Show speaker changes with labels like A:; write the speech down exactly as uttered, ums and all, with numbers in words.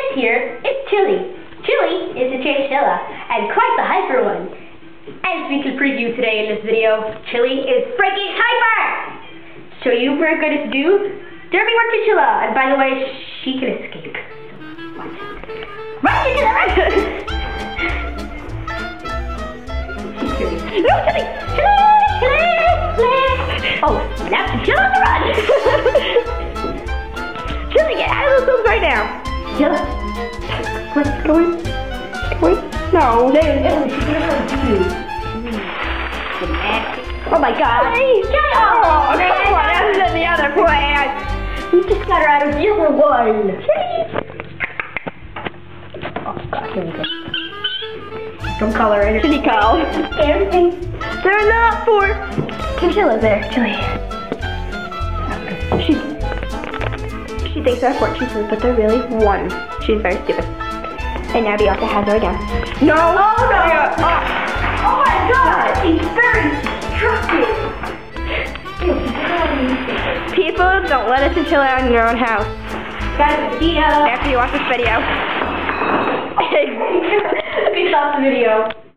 A: this here is Chili. Chili is a chinchilla, and quite the hyper one. As we can preview today in this video, Chili is freaking hyper! So you we're going to do Derby One Chinchilla, and by the way, she can escape. Watch it. Run, Chinchilla, run! She's curious. No, Chili! Chili! Chili! Chili! Oh, now Chinchilla on the run! Chili, get out of those rooms right now! Chili! What's going? Wait, no. No, no, she's gonna go do. Oh my god. Chili! Chili! Oh, come on, that was in the other plan. We just got her out of the other one. Chili! Oh god, here we go. Don't call her in. Chili call. Everything. They're not for Chinchillas there, Chili. She, she thinks they're four chinchillas, but they're really one. She's very stupid. And now Bianca has her again. No! Oh no! Oh, oh my god! She's very destructive! People, don't let a chinchilla out in your own house. Guys, see ya! After you watch this video. We stopped the video.